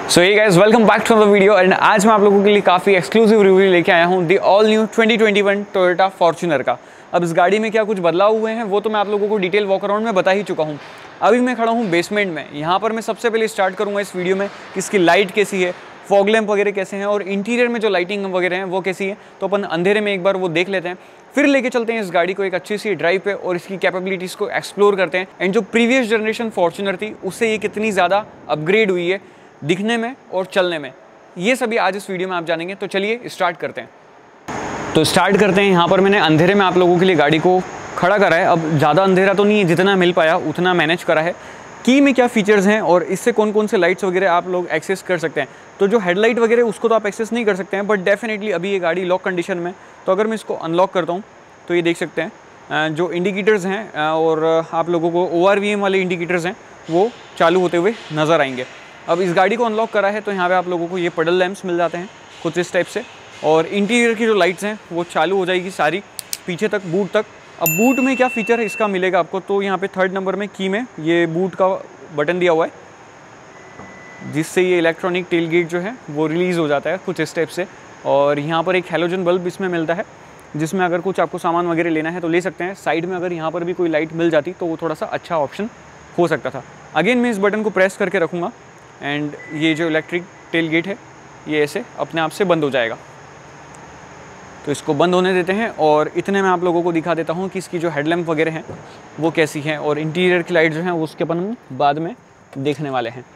सो ये guys welcome back to the video and आज मैं आप लोगों के लिए काफ़ी एक्सक्लूसिव रिव्यू लेके आया हूँ the all new 2021 Toyota Fortuner का। अब इस गाड़ी में क्या कुछ बदलाव हुए हैं वो तो मैं आप लोगों को डिटेल वॉक अराउंड में बता ही चुका हूँ। अभी मैं खड़ा हूँ बेसमेंट में। यहाँ पर मैं सबसे पहले स्टार्ट करूँगा इस वीडियो में कि इसकी लाइट कैसी है, फॉग लैम्प वगैरह कैसे हैं और इंटीरियर में जो लाइटिंग वगैरह है वो कैसी है, तो अपन अंधेरे में एक बार वो देख लेते हैं। फिर लेके चलते हैं इस गाड़ी को एक अच्छी सी ड्राइव पे और इसकी कैपेबिलिटीज़ को एक्सप्लोर करते हैं एंड जो प्रीवियस जनरेशन फॉर्च्यूनर थी उससे ये कितनी ज़्यादा अपग्रेड हुई है दिखने में और चलने में, ये सभी आज इस वीडियो में आप जानेंगे। तो चलिए स्टार्ट करते हैं। तो स्टार्ट करते हैं। यहाँ पर मैंने अंधेरे में आप लोगों के लिए गाड़ी को खड़ा करा है। अब ज़्यादा अंधेरा तो नहीं है, जितना मिल पाया उतना मैनेज करा है। की में क्या फीचर्स हैं और इससे कौन कौन से लाइट्स वगैरह आप लोग एक्सेस कर सकते हैं। तो जो हेडलाइट वगैरह उसको तो आप एक्सेस नहीं कर सकते हैं, बट डेफिनेटली अभी ये गाड़ी लॉक कंडीशन में। तो अगर मैं इसको अनलॉक करता हूँ तो ये देख सकते हैं जो इंडिकेटर्स हैं और आप लोगों को ORVM वाले इंडिकेटर्स हैं वो चालू होते हुए नज़र आएंगे। अब इस गाड़ी को अनलॉक करा है तो यहाँ पे आप लोगों को ये पडल लैंप्स मिल जाते हैं कुछ इस टाइप से, और इंटीरियर की जो लाइट्स हैं वो चालू हो जाएगी सारी पीछे तक, बूट तक। अब बूट में क्या फ़ीचर है इसका मिलेगा आपको, तो यहाँ पे 3rd नंबर में की में ये बूट का बटन दिया हुआ है जिससे ये इलेक्ट्रॉनिक टेल गेट जो है वो रिलीज़ हो जाता है कुछ इस टाइप से। और यहाँ पर एक हैलोजन बल्ब इसमें मिलता है जिसमें अगर कुछ आपको सामान वगैरह लेना है तो ले सकते हैं। साइड में अगर यहाँ पर भी कोई लाइट मिल जाती तो वो थोड़ा सा अच्छा ऑप्शन हो सकता था। अगेन मैं इस बटन को प्रेस करके रखूँगा एंड ये जो इलेक्ट्रिक टेल गेट है ये ऐसे अपने आप से बंद हो जाएगा। तो इसको बंद होने देते हैं और इतने में आप लोगों को दिखा देता हूँ कि इसकी जो हेडलैम्प वगैरह हैं वो कैसी हैं और इंटीरियर की लाइट जो हैं वो उसके अपन बाद में देखने वाले हैं।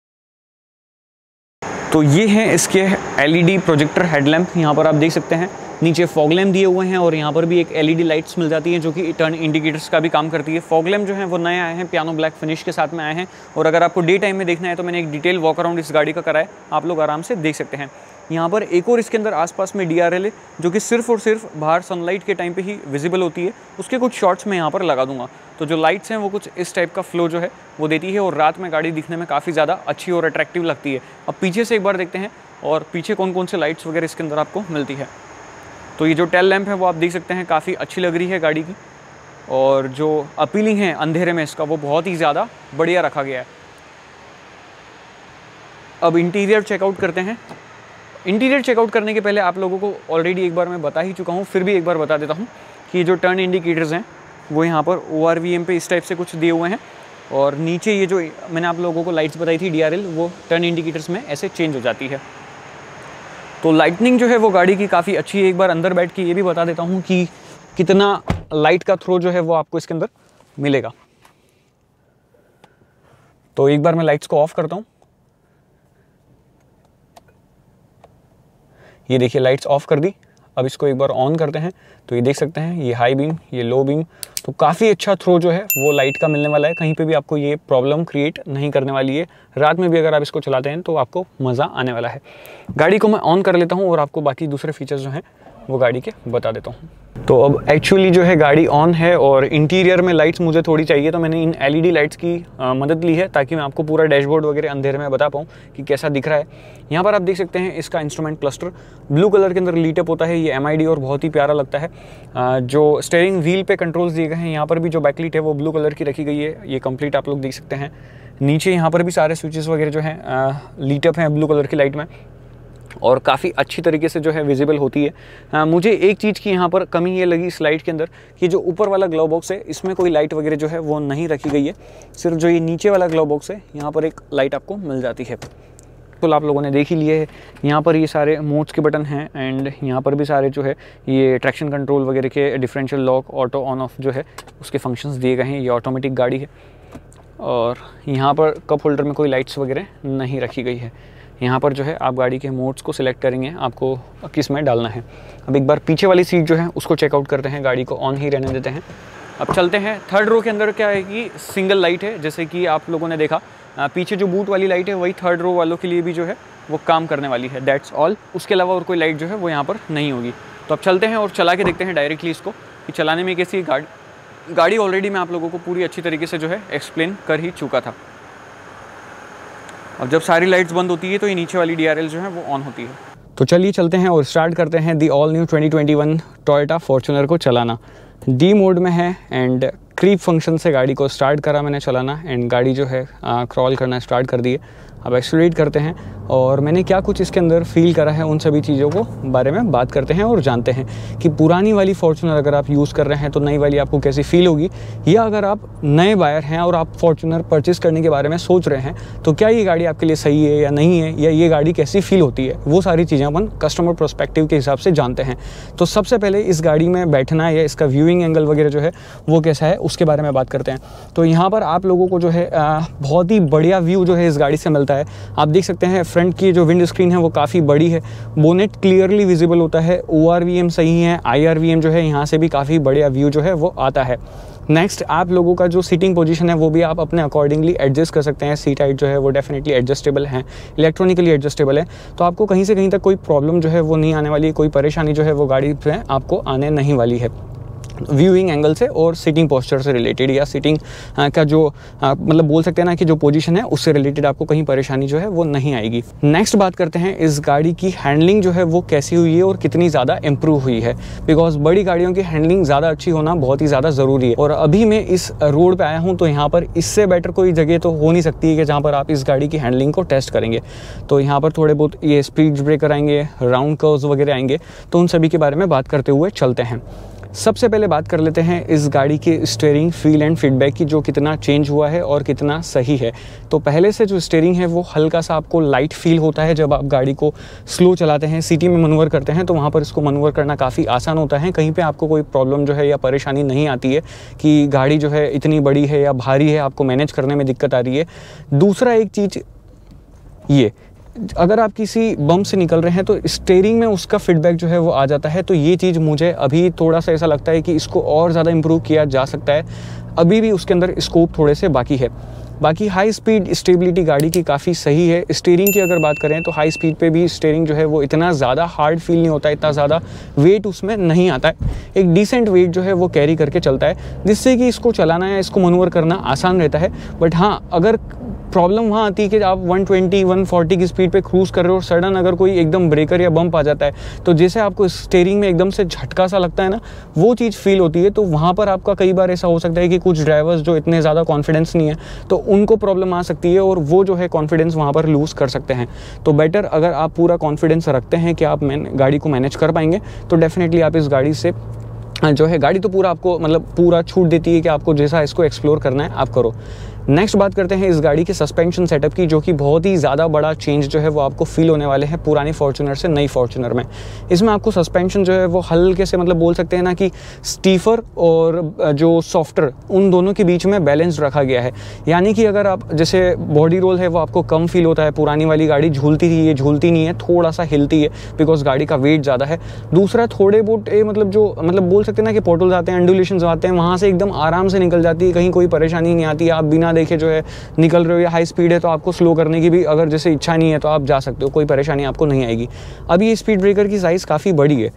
तो ये हैं इसके LED प्रोजेक्टर हेडलैम्प। यहाँ पर आप देख सकते हैं नीचे फॉग लैम्प दिए हुए हैं और यहाँ पर भी एक LED लाइट्स मिल जाती हैं जो कि टर्न इंडिकेटर्स का भी काम करती है। फॉग लैम्प जो है वो नए आए हैं, पियानो ब्लैक फिनिश के साथ में आए हैं। और अगर आपको डे टाइम में देखना है तो मैंने एक डिटेल वॉक अराउंड इस गाड़ी का करा है, आप लोग आराम से देख सकते हैं। यहाँ पर एक और इसके अंदर आसपास में DRL है जो कि सिर्फ और सिर्फ बाहर सनलाइट के टाइम पे ही विजिबल होती है। उसके कुछ शॉट्स मैं यहाँ पर लगा दूंगा। तो जो लाइट्स हैं वो कुछ इस टाइप का फ्लो जो है वो देती है और रात में गाड़ी दिखने में काफ़ी ज़्यादा अच्छी और अट्रैक्टिव लगती है। अब पीछे से एक बार देखते हैं और पीछे कौन कौन से लाइट्स वगैरह इसके अंदर आपको मिलती है। तो ये जो टेल लैम्प है वो आप देख सकते हैं काफ़ी अच्छी लग रही है गाड़ी की, और जो अपीलिंग है अंधेरे में इसका वो बहुत ही ज़्यादा बढ़िया रखा गया है। अब इंटीरियर चेकआउट करते हैं। इंटीरियर चेकआउट करने के पहले आप लोगों को ऑलरेडी एक बार मैं बता ही चुका हूँ, फिर भी एक बार बता देता हूँ कि जो टर्न इंडिकेटर्स हैं वो यहाँ पर ORVM पे इस टाइप से कुछ दिए हुए हैं और नीचे ये जो मैंने आप लोगों को लाइट्स बताई थी DRL वो टर्न इंडिकेटर्स में ऐसे चेंज हो जाती है। तो लाइटनिंग जो है वो गाड़ी की काफ़ी अच्छी है। एक बार अंदर बैठ के ये भी बता देता हूँ कि कितना लाइट का थ्रो जो है वो आपको इसके अंदर मिलेगा। तो एक बार मैं लाइट्स को ऑफ करता हूँ। ये देखिए लाइट्स ऑफ कर दी। अब इसको एक बार ऑन करते हैं तो ये देख सकते हैं ये हाई बीम, ये लो बीम। तो काफ़ी अच्छा थ्रो जो है वो लाइट का मिलने वाला है। कहीं पे भी आपको ये प्रॉब्लम क्रिएट नहीं करने वाली है। रात में भी अगर आप इसको चलाते हैं तो आपको मज़ा आने वाला है। गाड़ी को मैं ऑन कर लेता हूँ और आपको बाकी दूसरे फीचर्स जो हैं वो गाड़ी के बता देता हूँ। तो अब एक्चुअली जो है गाड़ी ऑन है और इंटीरियर में लाइट्स मुझे थोड़ी चाहिए, तो मैंने इन LED लाइट्स की मदद ली है ताकि मैं आपको पूरा डैशबोर्ड वगैरह अंधेरे में बता पाऊँ कि कैसा दिख रहा है। यहाँ पर आप देख सकते हैं इसका इंस्ट्रूमेंट क्लस्टर ब्लू कलर के अंदर लीटअप होता है, ये MID और बहुत ही प्यारा लगता है। जो स्टीयरिंग व्हील पे कंट्रोल्स दिए गए हैं, यहाँ पर भी जो बैकलाइट है वो ब्लू कलर की रखी गई है, ये कंप्लीट आप लोग देख सकते हैं। नीचे यहाँ पर भी सारे स्विचेस वगैरह जो हैं लीटअप हैं ब्लू कलर की लाइट में और काफ़ी अच्छी तरीके से जो है विजिबल होती है। मुझे एक चीज़ की यहाँ पर कमी ये लगी इस लाइट के अंदर कि जो ऊपर वाला ग्लव बॉक्स है इसमें कोई लाइट वगैरह जो है वो नहीं रखी गई है। सिर्फ जो ये नीचे वाला ग्लव बॉक्स है यहाँ पर एक लाइट आपको मिल जाती है। तो आप लोगों ने देख ही लिए है। यहाँ पर ये सारे मोड्स के बटन हैं एंड यहाँ पर भी सारे जो है ये ट्रैक्शन कंट्रोल वगैरह के, differential lock, auto on off जो है उसके फंक्शंस दिए गए हैं। ये ऑटोमेटिक गाड़ी है और यहाँ पर कप होल्डर में कोई लाइट्स वगैरह नहीं रखी गई है। यहाँ पर जो है आप गाड़ी के मोड्स को सिलेक्ट करेंगे आपको किस में डालना है। अब एक बार पीछे वाली सीट जो है उसको चेकआउट करते हैं, गाड़ी को ऑन ही रहने देते हैं। अब चलते हैं 3rd रो के अंदर। क्या है कि सिंगल लाइट है, जैसे कि आप लोगों ने देखा पीछे जो बूट वाली लाइट है वही 3rd रो वालों के लिए भी जो है वो काम करने वाली है, दैट्स ऑल। उसके अलावा और कोई लाइट जो है वो यहाँ पर नहीं होगी। तो अब चलते हैं और चला के देखते हैं डायरेक्टली इसको कि चलाने में कैसी है गाड़ी ऑलरेडी मैं आप लोगों को पूरी अच्छी तरीके से जो है एक्सप्लेन कर ही चुका था। अब जब सारी लाइट्स बंद होती है तो ये नीचे वाली DRL जो है वो ऑन होती है। तो चलिए चलते हैं और स्टार्ट करते हैं the all new 2021 Toyota Fortuner को चलाना। D मोड में है एंड क्रीप फंक्शन से गाड़ी को स्टार्ट करा मैंने चलाना एंड गाड़ी जो है क्रॉल करना स्टार्ट कर दी है। अब एक्सीलरेट करते हैं और मैंने क्या कुछ इसके अंदर फील करा है, उन सभी चीज़ों को बारे में बात करते हैं और जानते हैं कि पुरानी वाली फॉर्च्यूनर अगर आप यूज़ कर रहे हैं तो नई वाली आपको कैसी फील होगी, या अगर आप नए बायर हैं और आप फॉर्च्यूनर परचेज़ करने के बारे में सोच रहे हैं तो क्या ये गाड़ी आपके लिए सही है या नहीं है, या ये गाड़ी कैसी फील होती है। वो सारी चीज़ें अपन कस्टमर पर्सपेक्टिव के हिसाब से जानते हैं। तो सबसे पहले इस गाड़ी में बैठना या इसका व्यूइंग एंगल वगैरह जो है वो कैसा है उसके बारे में बात करते हैं। तो यहाँ पर आप लोगों को जो है बहुत ही बढ़िया व्यू जो है इस गाड़ी से मिलता है। आप देख सकते हैं फ्रंट की जो विंड स्क्रीन है वो काफ़ी बड़ी है, बोनेट क्लियरली विजिबल होता है, ORVM सही है, IRVM जो है यहाँ से भी काफ़ी बढ़िया व्यू जो है वो आता है। नेक्स्ट, आप लोगों का जो सीटिंग पोजीशन है वो भी आप अपने अकॉर्डिंगली एडजस्ट कर सकते हैं। सीट हाइट जो है वो डेफिनेटली एडजस्टेबल है, इलेक्ट्रॉनिकली एडजस्टेबल है, तो आपको कहीं से कहीं तक कोई प्रॉब्लम जो है वो नहीं आने वाली है, कोई परेशानी जो है वो गाड़ी में आपको आने नहीं वाली है व्यूइंग एंगल से और सीटिंग पोस्चर से रिलेटेड, या सीटिंग का जो मतलब बोल सकते हैं ना कि जो पोजीशन है उससे रिलेटेड आपको कहीं परेशानी जो है वो नहीं आएगी। नेक्स्ट बात करते हैं इस गाड़ी की हैंडलिंग जो है वो कैसी हुई है और कितनी ज़्यादा इंप्रूव हुई है, बिकॉज बड़ी गाड़ियों की हैंडलिंग ज़्यादा अच्छी होना बहुत ही ज़्यादा ज़रूरी है। और अभी मैं इस रोड पर आया हूँ तो यहाँ पर इससे बेटर कोई जगह तो हो नहीं सकती है कि जहाँ पर आप इस गाड़ी की हैंडलिंग को टेस्ट करेंगे। तो यहाँ पर थोड़े बहुत ये स्पीड ब्रेकर आएंगे, राउंड कर्व्स वगैरह आएंगे, तो उन सभी के बारे में बात करते हुए चलते हैं। सबसे पहले बात कर लेते हैं इस गाड़ी के स्टीयरिंग फील एंड फीडबैक की, जो कितना चेंज हुआ है और कितना सही है। तो पहले से जो स्टीयरिंग है वो हल्का सा आपको लाइट फील होता है जब आप गाड़ी को स्लो चलाते हैं, सिटी में मनूवर करते हैं, तो वहाँ पर इसको मनूवर करना काफ़ी आसान होता है। कहीं पे आपको कोई प्रॉब्लम जो है या परेशानी नहीं आती है कि गाड़ी जो है इतनी बड़ी है या भारी है, आपको मैनेज करने में दिक्कत आ रही है। दूसरा एक चीज़ ये, अगर आप किसी बम्प से निकल रहे हैं तो स्टीयरिंग में उसका फीडबैक जो है वो आ जाता है। तो ये चीज़ मुझे अभी थोड़ा सा ऐसा लगता है कि इसको और ज़्यादा इम्प्रूव किया जा सकता है, अभी भी उसके अंदर स्कोप थोड़े से बाकी है। बाकी हाई स्पीड स्टेबिलिटी गाड़ी की काफ़ी सही है। स्टीयरिंग की अगर बात करें तो हाई स्पीड पे भी स्टीयरिंग जो है वो इतना ज़्यादा हार्ड फील नहीं होता है, इतना ज़्यादा वेट उसमें नहीं आता है, एक डिसेंट वेट जो है वो कैरी करके चलता है, जिससे कि इसको चलाना या इसको मनूवर करना आसान रहता है। बट हाँ, अगर प्रॉब्लम वहाँ आती है कि आप 120 140 की स्पीड पे क्रूज़ कर रहे हो और सडन अगर कोई एकदम ब्रेकर या बम्प आ जाता है तो जैसे आपको स्टीयरिंग में एकदम से झटका सा लगता है ना, वो चीज़ फील होती है। तो वहाँ पर आपका कई बार ऐसा हो सकता है कि कुछ ड्राइवर्स जो इतने ज़्यादा कॉन्फिडेंस नहीं है तो उनको प्रॉब्लम आ सकती है और वो जो है कॉन्फिडेंस वहाँ पर लूज़ कर सकते हैं। तो बेटर, अगर आप पूरा कॉन्फिडेंस रखते हैं कि आप गाड़ी को मैनेज कर पाएंगे तो डेफिनेटली आप इस गाड़ी से जो है, गाड़ी तो पूरा आपको मतलब पूरा छूट देती है कि आपको जैसा इसको एक्सप्लोर करना है आप करो। नेक्स्ट बात करते हैं इस गाड़ी के सस्पेंशन सेटअप की, जो कि बहुत ही ज़्यादा बड़ा चेंज जो है वो आपको फील होने वाले हैं पुरानी फॉर्च्यूनर से नई फॉर्च्यूनर में। इसमें आपको सस्पेंशन जो है वो हल्के से मतलब बोल सकते हैं ना कि स्टीफर और जो सॉफ्टर, उन दोनों के बीच में बैलेंस रखा गया है। यानी कि अगर आप जैसे बॉडी रोल है वो आपको कम फील होता है, पुरानी वाली गाड़ी झूलती थी, ये झूलती नहीं है, थोड़ा सा हिलती है बिकॉज गाड़ी का वेट ज़्यादा है। दूसरा, थोड़े बहुत मतलब जो मतलब बोल सकते हैं ना कि पोर्टल्स आते हैं, अंडुलेशंस आते हैं, वहाँ से एकदम आराम से निकल जाती है, कहीं कोई परेशानी नहीं आती है। आप बिना देखे जो है निकल रहे हो, या हाई स्पीड है तो आपको स्लो करने की भी अगर जैसे इच्छा नहीं है तो आप जा सकते हो, कोई परेशानी आपको नहीं आएगी। अब ये स्पीड ब्रेकर की साइज़ काफ़ी बड़ी है,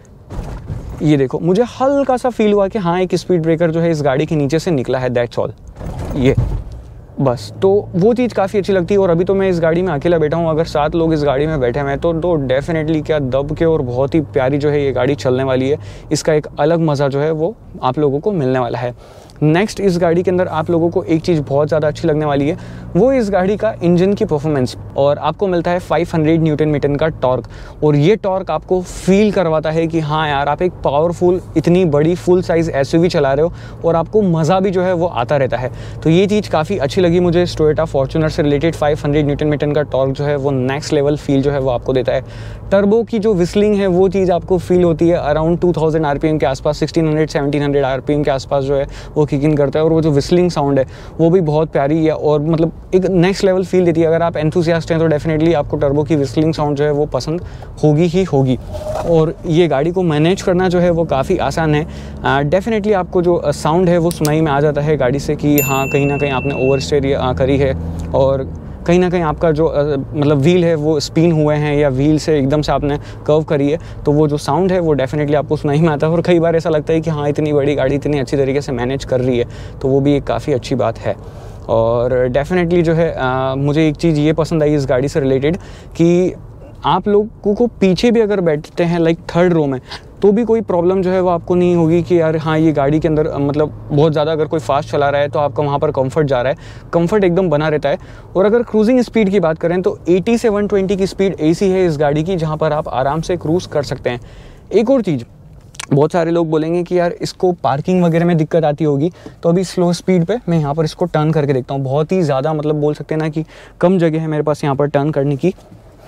ये देखो, मुझे हल्का सा फील हुआ कि हाँ एक स्पीड ब्रेकर जो है इस गाड़ी के नीचे से निकला है, दैट्स ऑल, ये बस। तो वो चीज़ काफ़ी अच्छी लगती है। और अभी तो मैं इस गाड़ी में अकेला बैठा हूँ, अगर 7 लोग इस गाड़ी में बैठे हुए हैं तो डेफिनेटली क्या दब के और बहुत ही प्यारी जो है ये गाड़ी चलने वाली है। इसका एक अलग मज़ा जो है वो आप लोगों को मिलने वाला है। नेक्स्ट, इस गाड़ी के अंदर आप लोगों को एक चीज़ बहुत ज़्यादा अच्छी लगने वाली है, वो इस गाड़ी का इंजन की परफॉर्मेंस। और आपको मिलता है 500 न्यूटन मीटर का टॉर्क, और ये टॉर्क आपको फील करवाता है कि हाँ यार, आप एक पावरफुल इतनी बड़ी फुल साइज़ एसयूवी चला रहे हो और आपको मज़ा भी जो है वो आता रहता है। तो ये चीज़ काफ़ी अच्छी लगी मुझे टोयोटा फॉर्च्यूनर से रिलेटेड। 500 न्यूटन मीटर का टॉर्क जो है वो नेक्स्ट लेवल फील जो है वो आपको देता है। टर्बो की जो विस्लिंग है वो चीज़ आपको फील होती है अराउंड 2000 आरपीएम के आसपास, 1600-1700 आरपीएम के आसपास जो है वो किक इन करता है। और वो जो विस्लिंग साउंड है वो भी बहुत प्यारी है और मतलब एक नेक्स्ट लेवल फील देती है। अगर आप एंथुसियास्ट हैं तो डेफिनेटली आपको टर्बो की विस्लिंग साउंड जो है वो पसंद होगी ही होगी। और ये गाड़ी को मैनेज करना जो है वो काफ़ी आसान है। डेफिनेटली आपको जो साउंड है वो सुनाई में आ जाता है गाड़ी से कि हाँ कहीं ना कहीं आपने ओवर स्टेयर करी है, और कहीं ना कहीं आपका जो मतलब व्हील है वो स्पिन हुए हैं, या व्हील से एकदम से आपने कर्व करी है, तो वो जो साउंड है वो डेफिनेटली आपको सुनाई में आता है। और कई बार ऐसा लगता है कि हाँ इतनी बड़ी गाड़ी इतनी अच्छी तरीके से मैनेज कर रही है, तो वो भी एक काफ़ी अच्छी बात है। और डेफिनेटली जो है मुझे एक चीज़ ये पसंद आई इस गाड़ी से रिलेटेड कि आप लोगों को पीछे भी अगर बैठते हैं लाइक 3rd रो में, तो भी कोई प्रॉब्लम जो है वो आपको नहीं होगी कि यार हाँ ये गाड़ी के अंदर मतलब बहुत ज़्यादा अगर कोई फास्ट चला रहा है तो आपका वहाँ पर कंफर्ट जा रहा है, कंफर्ट एकदम बना रहता है। और अगर क्रूजिंग स्पीड की बात करें तो 80 से 120 की स्पीड ऐसी है इस गाड़ी की जहाँ पर आप आराम से क्रूज़ कर सकते हैं। एक और चीज़, बहुत सारे लोग बोलेंगे कि यार इसको पार्किंग वगैरह में दिक्कत आती होगी, तो अभी स्लो स्पीड पे मैं यहाँ पर इसको टर्न करके देखता हूँ। बहुत ही ज़्यादा मतलब बोल सकते हैं ना कि कम जगह है मेरे पास यहाँ पर टर्न करने की।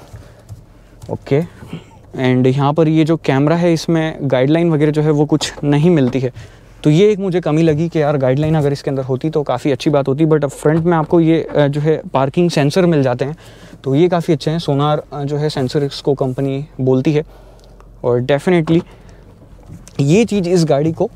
ओके, एंड यहाँ पर ये जो कैमरा है इसमें गाइडलाइन वगैरह जो है वो कुछ नहीं मिलती है, तो ये एक मुझे कमी लगी कि यार गाइडलाइन अगर इसके अंदर होती तो काफ़ी अच्छी बात होती। बट अब फ्रंट में आपको ये जो है पार्किंग सेंसर मिल जाते हैं, तो ये काफ़ी अच्छे हैं। सोनार जो है सेंसर इसको कंपनी बोलती है, और डेफिनेटली ये चीज़ इस गाड़ी को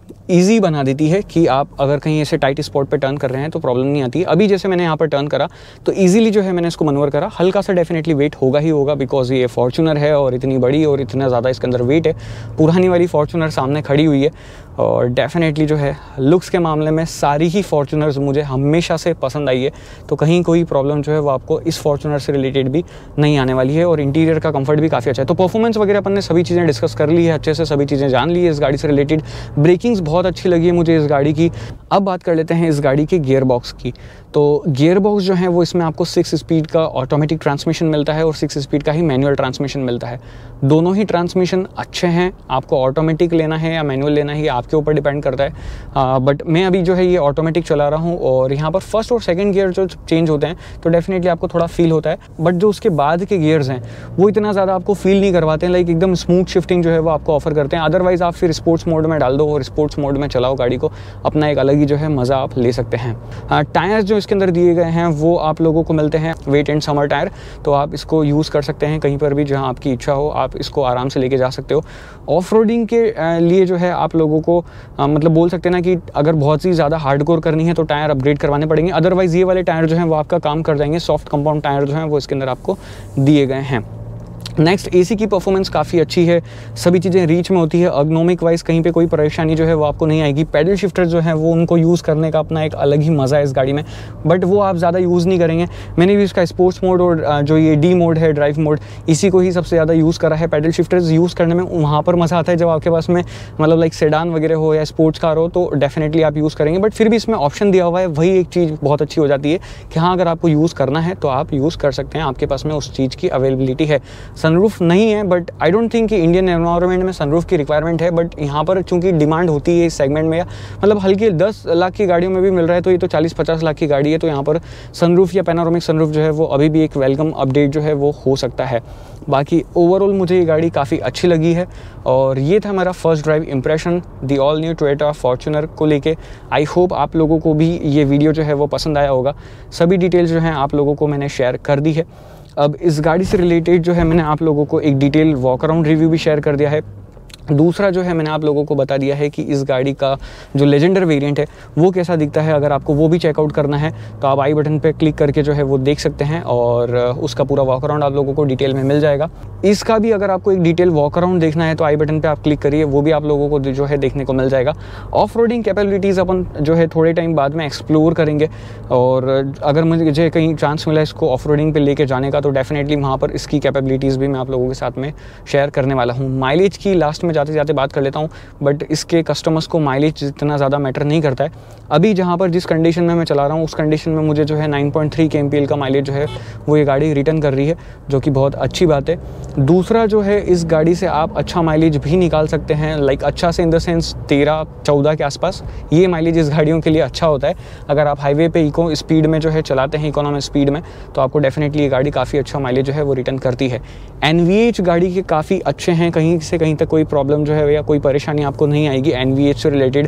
ईजी बना देती है कि आप अगर कहीं ऐसे टाइट स्पॉट पे टर्न कर रहे हैं तो प्रॉब्लम नहीं आती है। अभी जैसे मैंने यहाँ पर टर्न करा तो इजीली जो है मैंने इसको मनोवर करा। हल्का सा डेफिनेटली वेट होगा ही होगा, बिकॉज ये फॉर्च्यूनर है और इतनी बड़ी और इतना ज़्यादा इसके अंदर वेट है। पुरानी वाली फॉर्च्यूनर सामने खड़ी हुई है, और डेफिनेटली जो है लुक्स के मामले में सारी ही फॉर्च्यूनर्स मुझे हमेशा से पसंद आई है, तो कहीं कोई प्रॉब्लम जो है वो आपको इस फॉर्च्यूनर से रिलेटेड भी नहीं आने वाली है। और इंटीरियर का कंफर्ट भी काफ़ी अच्छा है। तो परफॉर्मेंस वगैरह अपन ने सभी चीज़ें डिस्कस कर ली है, अच्छे से सभी चीज़ें जान ली है इस गाड़ी से रिलेटेड। ब्रेकिंग्स बहुत अच्छी लगी है मुझे इस गाड़ी की। अब बात कर लेते हैं इस गाड़ी के गियर बॉक्स की। तो गियर बॉक्स जो है वो इसमें आपको 6 स्पीड का ऑटोमेटिक ट्रांसमिशन मिलता है और 6 स्पीड का ही मैनुअल ट्रांसमिशन मिलता है। दोनों ही ट्रांसमिशन अच्छे हैं। आपको ऑटोमेटिक लेना है या मैनुअल लेना है, आपके ऊपर डिपेंड करता है। बट मैं अभी जो है ये ऑटोमेटिक चला रहा हूँ, और यहाँ पर फर्स्ट और सेकंड गियर जो चेंज होते हैं तो डेफिनेटली आपको थोड़ा फील होता है, बट जो उसके बाद के गियर्स हैं वो इतना ज़्यादा आपको फील नहीं करवाते हैं। लाइक एकदम स्मूथ शिफ्टिंग जो है वो आपको ऑफर करते हैं। अदरवाइज आप फिर स्पोर्ट्स मोड में डाल दो और स्पोर्ट्स मोड में चलाओ गाड़ी को, अपना एक अलग ही जो है मज़ा आप ले सकते हैं। टायर्स जो इसके अंदर दिए गए हैं वो आप लोगों को मिलते हैं वेट एंड समर टायर, तो आप इसको यूज़ कर सकते हैं कहीं पर भी जहाँ आपकी इच्छा हो, आप इसको आराम से लेके जा सकते हो। ऑफ रोडिंग के लिए जो है आप लोगों को मतलब बोल सकते हैं ना कि अगर बहुत ही ज़्यादा हार्डकोर करनी है तो टायर अपग्रेड करवाने पड़ेंगे, अदरवाइज़ ये वाले टायर जो हैं वो आपका काम कर जाएंगे। सॉफ्ट कंपाउंड टायर जो हैं वो इसके अंदर आपको दिए गए हैं। नेक्स्ट, एसी की परफॉर्मेंस काफ़ी अच्छी है, सभी चीज़ें रीच में होती है। अर्गोनॉमिक वाइज कहीं पे कोई परेशानी जो है वो आपको नहीं आएगी। पैडल शिफ्टर जो है वो उनको यूज़ करने का अपना एक अलग ही मज़ा है इस गाड़ी में, बट वो आप ज़्यादा यूज़ नहीं करेंगे। मैंने भी इसका स्पोर्ट्स मोड और जो ये डी मोड है, ड्राइव मोड, इसी को ही सबसे ज़्यादा यूज़ करा है। पैडल शिफ्टर्स यूज़ करने में वहाँ पर मज़ा आता है जब आपके पास में मतलब लाइक सेडान वगैरह हो या स्पोर्ट्स कार हो, तो डेफिनेटली आप यूज़ करेंगे। बट फिर भी इसमें ऑप्शन दिया हुआ है, वही एक चीज़ बहुत अच्छी हो जाती है कि हाँ अगर आपको यूज़ करना है तो आप यूज़ कर सकते हैं, आपके पास में उस चीज़ की अवेलेबिलिटी है। सनरूफ नहीं है, बट आई डोंट थिंक कि इंडियन एनवायरनमेंट में सनरूफ की रिक्वायरमेंट है, बट यहाँ पर चूंकि डिमांड होती है इस सेगमेंट में, या मतलब हल्की 10 लाख की गाड़ियों में भी मिल रहा है, तो ये तो 40-50 लाख की गाड़ी है, तो यहाँ पर सनरूफ या पैनोरामिक सनरूफ जो है वो अभी भी एक वेलकम अपडेट जो है वो हो सकता है। बाकी ओवरऑल मुझे ये गाड़ी काफ़ी अच्छी लगी है, और ये था मेरा first drive impression the all new Toyota Fortuner को लेके। आई होप आप लोगों को भी ये वीडियो जो है वो पसंद आया होगा। सभी डिटेल्स जो हैं आप लोगों को मैंने शेयर कर दी है। अब इस गाड़ी से रिलेटेड जो है मैंने आप लोगों को एक डिटेल वॉक अराउंड रिव्यू भी शेयर कर दिया है। दूसरा जो है मैंने आप लोगों को बता दिया है कि इस गाड़ी का जो लेजेंडर वेरिएंट है वो कैसा दिखता है। अगर आपको वो भी चेकआउट करना है तो आप आई बटन पे क्लिक करके जो है वो देख सकते हैं, और उसका पूरा वॉक अराउंड आप लोगों को डिटेल में मिल जाएगा। इसका भी अगर आपको एक डिटेल वॉक अराउंड देखना है तो आई बटन पे आप क्लिक करिए, वो भी आप लोगों को जो है देखने को मिल जाएगा। ऑफ रोडिंग कैपेबिलिटीज़ अपन जो है थोड़े टाइम बाद में एक्सप्लोर करेंगे, और अगर मुझे कहीं चांस मिला इसको ऑफ रोडिंग पे लेके जाने का तो डेफिनेटली वहाँ पर इसकी कैपेबिलिटीज़ भी मैं आप लोगों के साथ में शेयर करने वाला हूँ। माइलेज की लास्ट में जाते जाते बात कर लेता हूँ, बट इसके कस्टमर्स को माइलेज इतना ज़्यादा मैटर नहीं करता है। अभी जहाँ पर जिस कंडीशन में मैं चला रहा हूँ उस कंडीशन में मुझे जो है 9.3 kmpl का माइलेज जो है वो ये गाड़ी रिटर्न कर रही है, जो कि बहुत अच्छी बात है। दूसरा जो है इस गाड़ी से आप अच्छा माइलेज भी निकाल सकते हैं, लाइक अच्छा से इन द सेंस 13-14 के आसपास ये माइलेज इस गाड़ियों के लिए अच्छा होता है। अगर आप हाईवे पे इको स्पीड में जो है चलाते हैं, इकोनॉमिक स्पीड में, तो आपको डेफिनेटली ये गाड़ी काफ़ी अच्छा माइलेज जो है वो रिटर्न करती है। NVH गाड़ी के काफ़ी अच्छे हैं, कहीं से कहीं तक कोई प्रॉब्लम जो है या कोई परेशानी आपको नहीं आएगी NVH से रिलेटेड।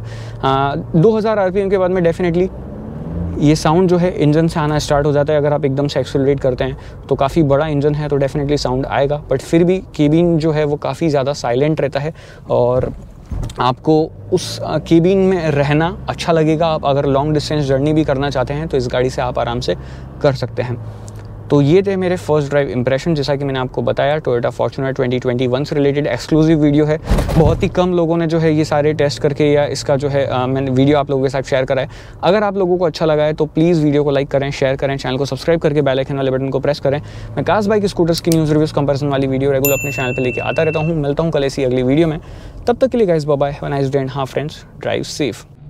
2000 RPM के बाद में डेफिनेटली ये साउंड जो है इंजन से आना स्टार्ट हो जाता है। अगर आप एकदम से एक्सेलरेट करते हैं तो काफ़ी बड़ा इंजन है तो डेफिनेटली साउंड आएगा, बट फिर भी केबिन जो है वो काफ़ी ज़्यादा साइलेंट रहता है, और आपको उस केबिन में रहना अच्छा लगेगा। आप अगर लॉन्ग डिस्टेंस जर्नी भी करना चाहते हैं तो इस गाड़ी से आप आराम से कर सकते हैं। तो ये थे मेरे फर्स्ट ड्राइव इंप्रेशन। जैसा कि मैंने आपको बताया, टोयोटा फॉर्च्यूनर 2021 से रिलेटेड एक्सक्लूसिव वीडियो है। बहुत ही कम लोगों ने जो है ये सारे टेस्ट करके या इसका जो है मैंने वीडियो आप लोगों के साथ शेयर करा है। अगर आप लोगों को अच्छा लगा है तो प्लीज़ वीडियो को लाइक करें, शेयर करें, चैनल को सब्सक्राइब करके बेल आइकन वाले बटन को प्रेस करें। मैं कार्स बाइक स्कूटर्स की न्यूज़ रिव्यूज़ कंपैरिजन वाली वीडियो रेगुलर अपने चैनल पर लेके आता रहता हूँ। मिलता हूँ कल ऐसी अगली वीडियो में। तब तक के लिए guys bye bye, have a nice day and हाँ फ्रेंड्स, ड्राइव सेफ।